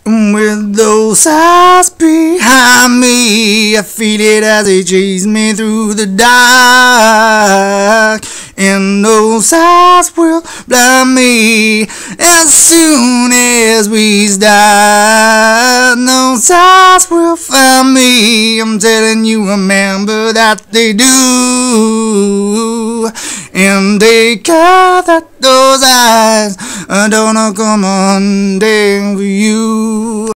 With those eyes behind me, I feel it as they chase me through the dark. And those eyes will blind me as soon as we start. Those eyes will find me, I'm telling you, remember that they do. And they care that those eyes don't come on for you.